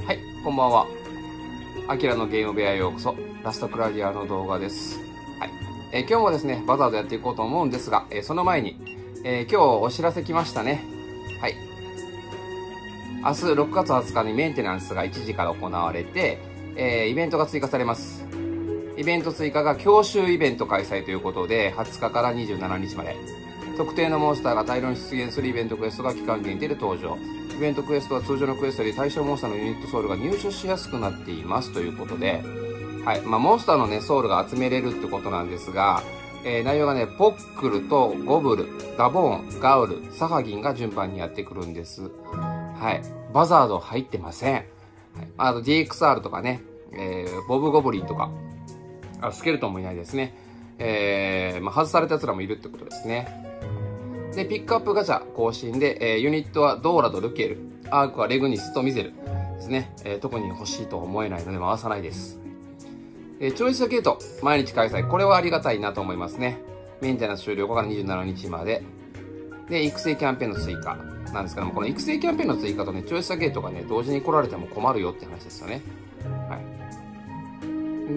はい、こんばんは。アキラのゲーム部屋へようこそ。ラストクラリアの動画です。はい。今日もですね、バザードやっていこうと思うんですが、その前に、今日お知らせ来ましたね。はい。明日6月20日にメンテナンスが1時から行われて、イベントが追加されます。イベント追加が教習イベント開催ということで、20日から27日まで。特定のモンスターが大量に出現するイベントクエストが期間限定で登場。イベントクエストは通常のクエストより対象モンスターのユニットソウルが入手しやすくなっていますということで、はい。モンスターのね、ソウルが集めれるってことなんですが、内容がね、ポックルとゴブル、ガボーン、ガウル、サハギンが順番にやってくるんです。はい。バザード入ってません。はい、あと DXR とかね、ボブゴブリンとか、スケルトンもいないですね。外された奴らもいるってことですね。で、ピックアップガチャ更新で、ユニットはドーラとルケル、アークはレグニスとミゼルですね。特に欲しいとは思えないので回さないです。チョイスゲート、毎日開催。これはありがたいなと思いますね。メンテナンス終了後から27日まで。で、育成キャンペーンの追加なんですけども、この育成キャンペーンの追加とね、チョイスゲートがね、同時に来られても困るよって話ですよね。はい。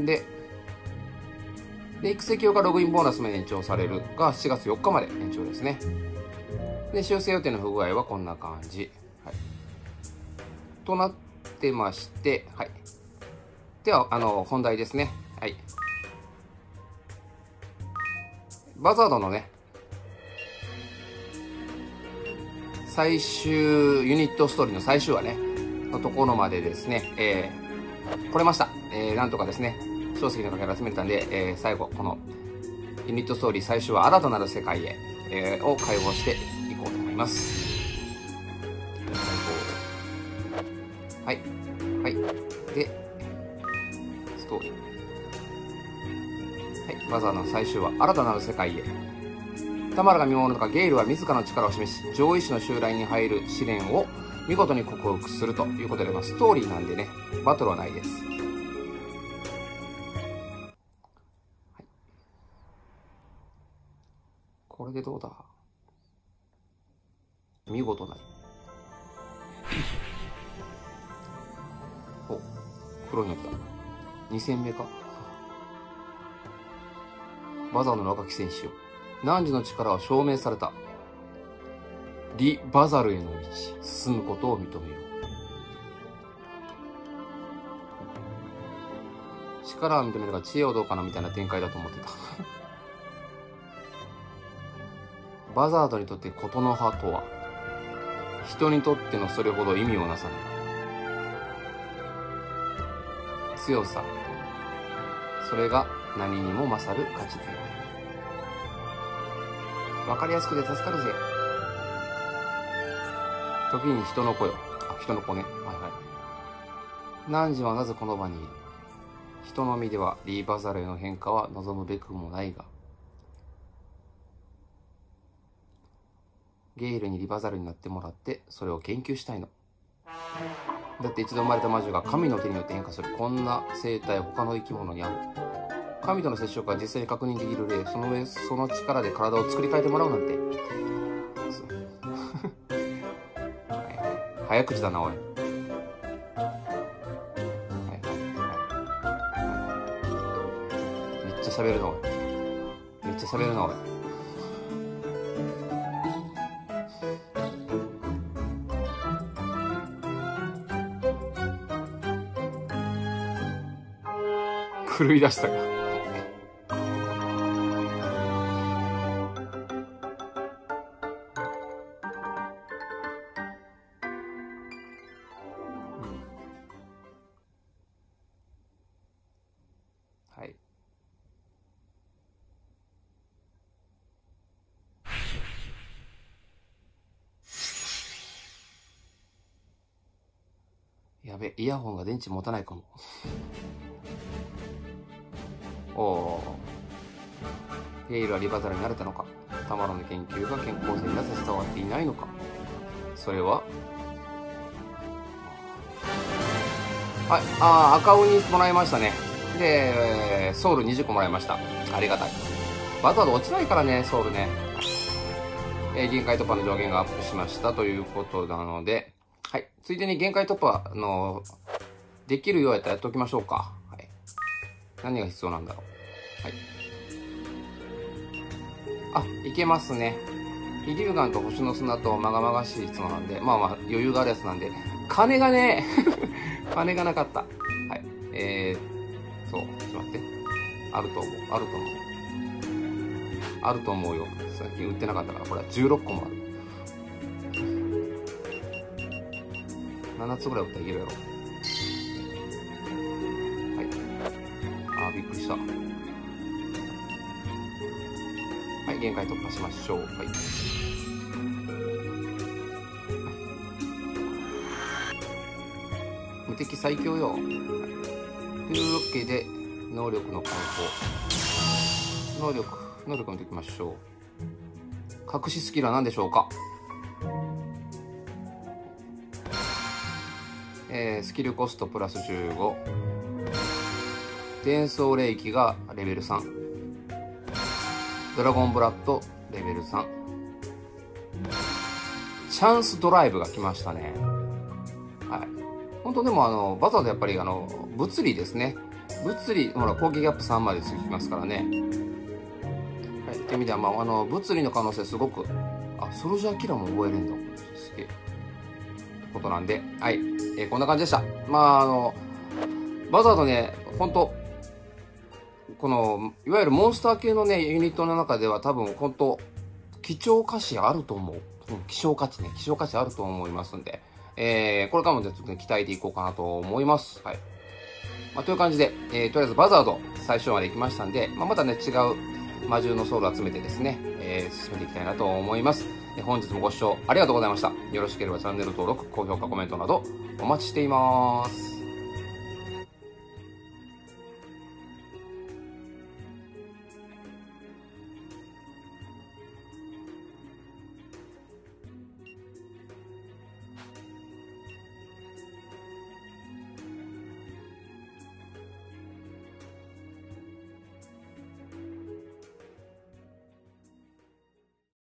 で、育成強化ログインボーナスも延長されるが7月4日まで延長ですね。で、修正予定の不具合はこんな感じ。はい。となってまして、はい。では、本題ですね。はい。バザードのね、最終ユニットストーリーの最終話ね、のところまでですね、来れました。なんとかですね、小石のかけら集めれたんで、最後、このユニットストーリー最終話、新たなる世界へ、を解放していこうと思います。はい。はい。で、ストーリー。はい。バザーの最終話、新たなる世界へ。タマラが見守る中、ゲイルは自らの力を示し、上位種の襲来に入る試練を見事に克服するということで、ストーリーなんでね、バトルはないです。はい、これでどうだ？見事なり。お、黒になった。2戦目か。バザーの若き戦士よ。汝の力は証明された。リ・バザルへの道、進むことを認めよう。力は認めるが知恵をどうかなみたいな展開だと思ってた。バザードにとってことの葉とは、人にとってのそれほど意味をなさない。強さ、それが何にも勝る価値である。わかりやすくて助かるぜ。時に人の子よ。人の子ね。はいはい。汝はなぜこの場にいる。人の身ではリー・バザルへの変化は望むべくもないが。ゲイルにリバザルになってもらって、それを研究したいの。だって一度生まれた魔女が神の手によって変化する。こんな生態他の生き物にある。神との接触が実際に確認できる例、その上、その力で体を作り変えてもらうなんて。早口だな、おい。めっちゃ喋るな、おい。めっちゃ喋るな、おい。狂い出したか。はい。やべ、イヤホンが電池持たないかも。おー。ゲイルはリバザルになれたのか。タマラの研究が健康性になぜ伝わっていないのか。それははい、赤ウニもらいましたね。で、ソウル20個もらいました。ありがたい。バザード落ちないからね、ソウルね。限界突破の上限がアップしましたということなので、 はい。ついでに限界突破できるようやったらやっておきましょうか。はい。何が必要なんだろう。はい。あ、いけますね。イリュウガンと星の砂とまがまがしい角なんで、まあまあ余裕があるやつなんで、金がね、金がなかった。はい。そう、ちょっと待って。あると思う。あると思う。あると思うよ。最近売ってなかったから、これ16個もある。7つぐらい売ったらいけるやろ。はい。あー、びっくりした。はい、限界突破しましょう。はい。無敵最強よ。はい、というわけで、能力の解放。能力見ていきましょう。隠しスキルは何でしょうか。スキルコストプラス15。伝送霊気がレベル3。ドラゴンブラッドレベル3。チャンスドライブが来ましたね。はい。本当でもバザードやっぱり物理ですね。物理、ほら、攻撃アップ3までつきますからね。はい。って意味では、まあ、物理の可能性すごく、あ、ソルジャーキラーも覚えれるんだ。すげえ。ってことなんで、はい。こんな感じでした。まあ、バザードね、本当この、いわゆるモンスター系のね、ユニットの中では多分、本当貴重価値あると思う。希少価値あると思いますんで、これからもちょっとね、鍛えていこうかなと思います。はい。まあ、という感じで、とりあえずバザード最初まで行きましたんで、まあ、またね、違う魔獣のソウルを集めてですね、進めていきたいなと思います。本日もご視聴ありがとうございました。よろしければチャンネル登録、高評価、コメントなどお待ちしています。